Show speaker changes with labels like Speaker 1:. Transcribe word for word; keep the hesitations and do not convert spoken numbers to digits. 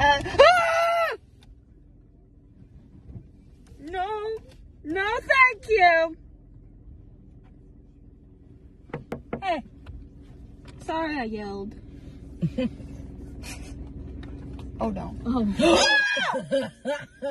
Speaker 1: Uh, ah! No, no, thank you. Hey, sorry I yelled.
Speaker 2: Oh no.
Speaker 1: Oh.